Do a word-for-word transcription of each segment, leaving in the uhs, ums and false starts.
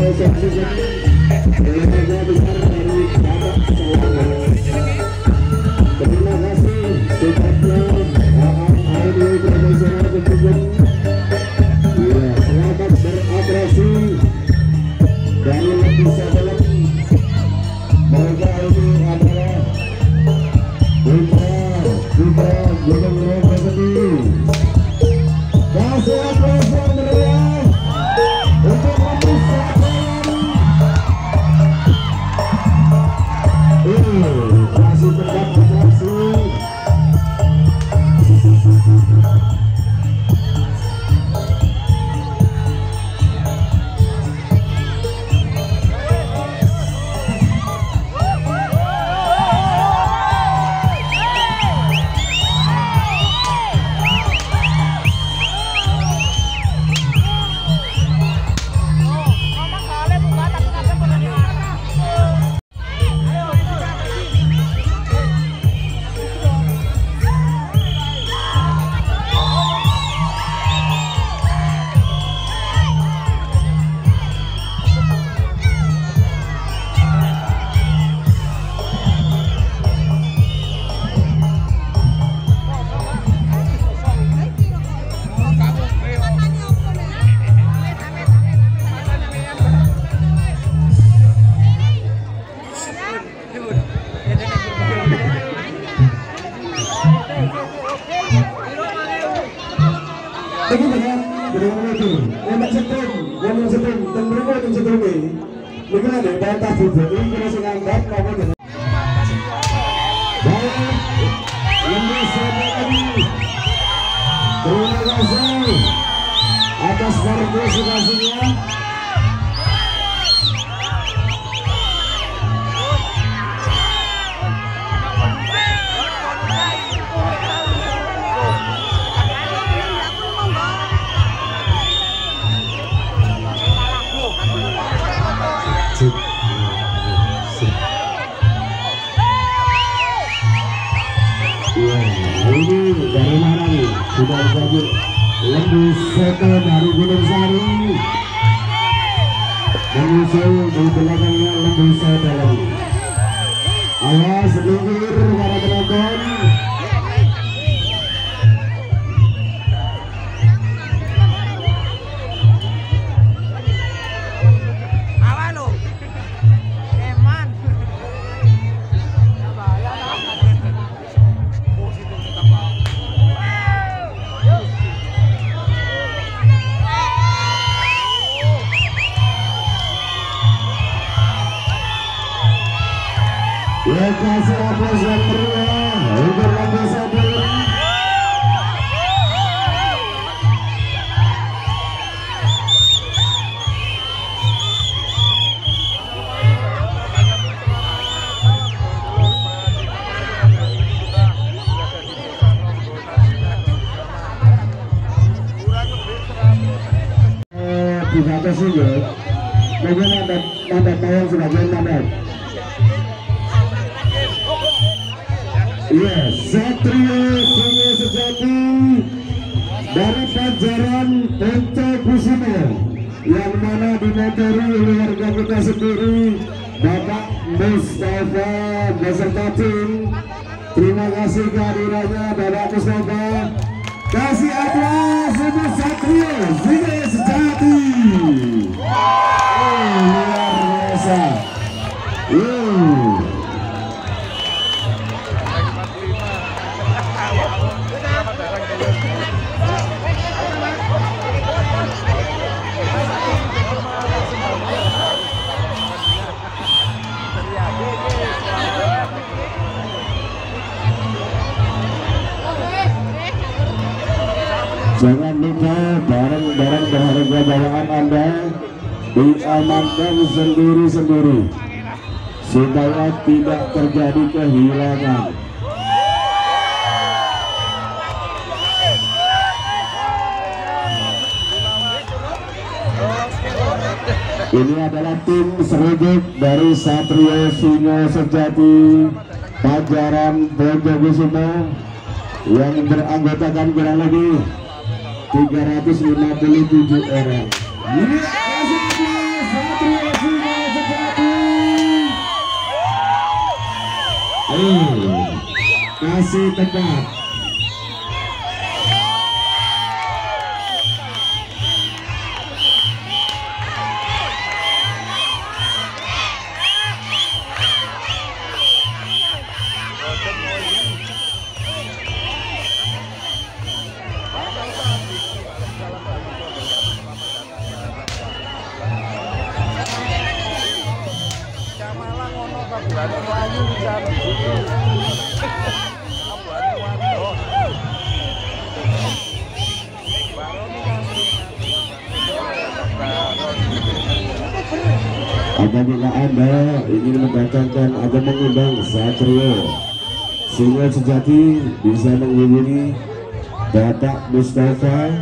Atas partisipasinya. Ini dari mana nih? Sudah jadi Lembu Soto dari Gunung Sari, menyusul di belakangnya Lembu Soto lagi. Awas minggir para penonton. Ya, kasih aplaus yang meriah untuk Lembu Soto. Dibatasi ya, mungkin ada mandat tayang sebagian mandat. Iya, Satrio Sungai Sejati dari Pajaran Poncokusumo yang mana dimotori oleh warga kita sendiri, Bapak Mustafa beserta tim. Terima kasih kehadirannya Bapak Mustafa. Kasih aplaus untuk Satrio Sungai Sejati. Oh, luar biasa. Uh. Jangan lupa barang-barang berharga bawaan Anda diamankan sendiri-sendiri supaya tidak terjadi kehilangan. Ini adalah tim serujut dari Satrio Sungai Sejati Pajaran Poncokusumo yang beranggotakan kurang lebih tiga ratus lima puluh tujuh orang. Ini kasih Satrio Oh, kasih tepat. Apabila Anda ingin mendatangkan atau mengundang Satrio Singo Sejati, bisa menghubungi Bapak Mustafa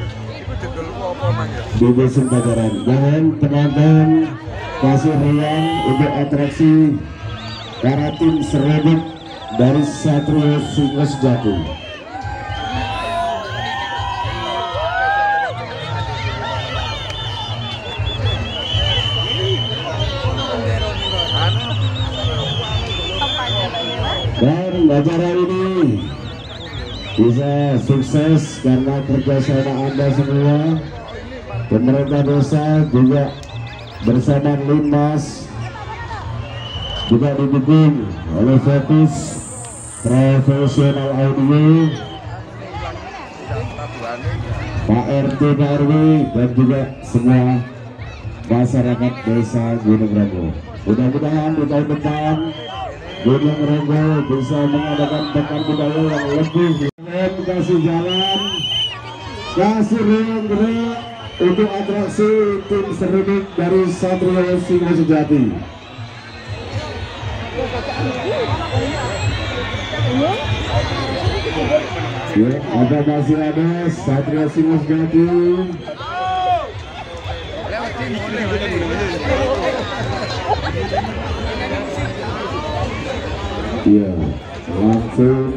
di Dusun Pajaran. Dan penonton kasih riang untuk atraksi para tim serobot dari Satrio Singo Sejati. Dan acara ini bisa sukses karena kerjasama Anda semua. Pemerintah desa juga bersama Linmas, juga didukung oleh Fokus Profesional Audio, Pak R T, Pak R W, dan juga semua masyarakat desa Gunung Renggo. Mudah-mudahan di tahun depan Gunung Renggo bisa mengadakan pekan budaya yang lebih. Kasih jalan, kasih riang-riang untuk atraksi tim seruduk dari Satrio Singo Sejati. Ya, ada masih ada Satrio Singo Sejati. Iya, langsung.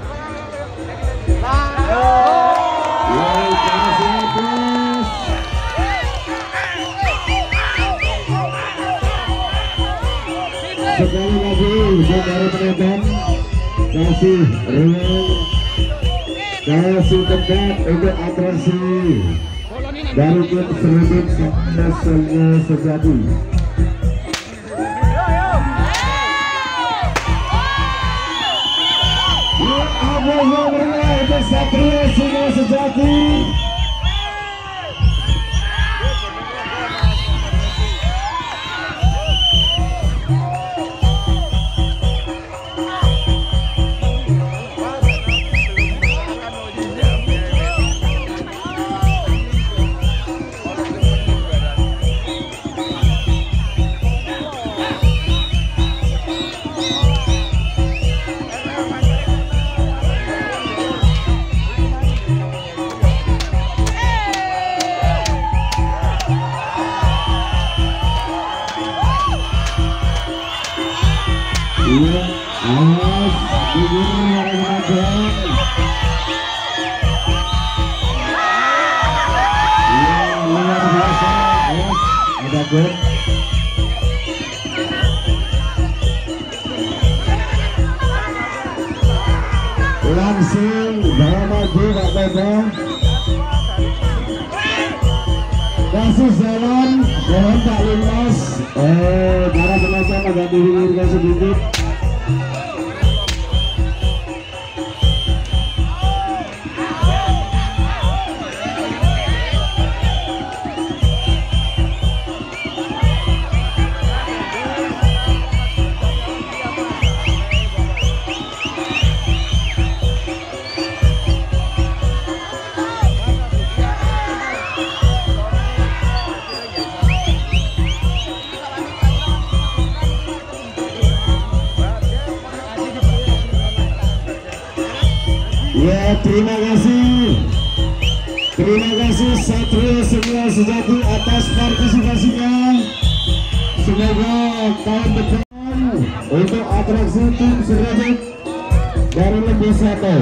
Sekali lagi saudara penonton, kasih riang, kasih tepat untuk atraksi dari tim seruduk Singo Sejati. Abu-abu berenang untuk Satrio Singo Sejati. Iya, awas, begini orang-orang. Iya, luar biasa, awas, ada gol. Langsung bawa maju Pak Toto. Kasih jalan, mohon Pak Linmas. Eh, para penonton agak dipinggirkan sedikit. Ya, terima kasih. Terima kasih Satrio Singo Sejati atas partisipasinya. Semoga tahun depan untuk atraksi tim seruduk dari Lembu Satu.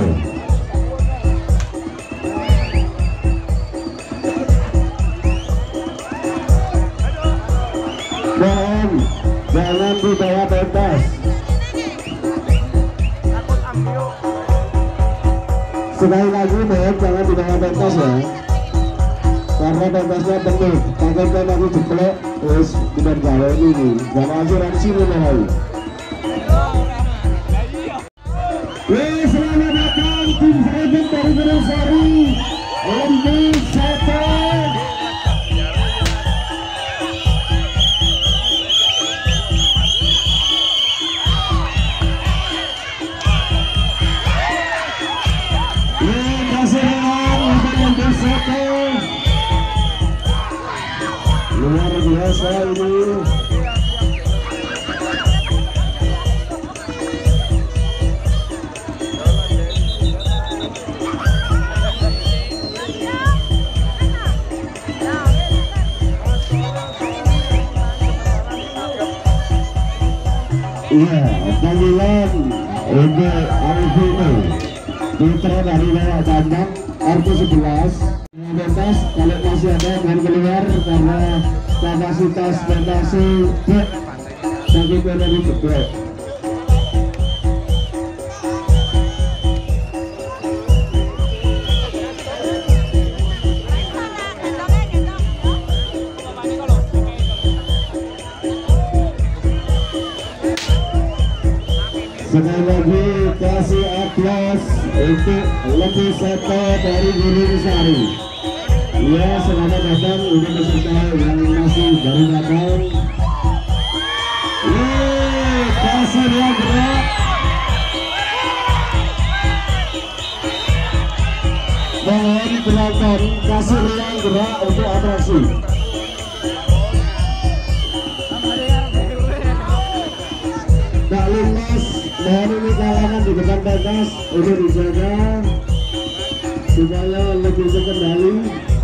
Mohon jangan dibawa pentas. Sekali lagi mohon jangan dibawa pentas ya, karena pentasnya penuh. Takutnya nanti jeblok terus tidak gawe ini gak mau asuransi mulai. Wih, selamat datang tim Hebat dari Gunung Sari Lembu Satu. Luar biasa ini. Iya, panggilan untuk Alvino putra dari Lewak Bandang R T sebelas. Pentas kalau masih ada yang keluar karena kapasitas pentasnya bek sakit dari jeblok. Sekali lagi kasih aplaus untuk Lembu Satu dari Gunung Sari. Ya, selamat datang untuk peserta yang masih baru datang. Yeay, kasih yang gerak. Mohon penonton kasih yang gerak untuk atraksi. Tak lintas, mohon ini kalangan di depan pentas untuk dijaga supaya lebih terkendali.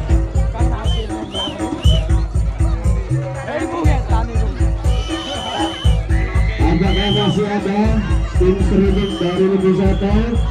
Apakah masih ada tim streaming dari Lembu Satu?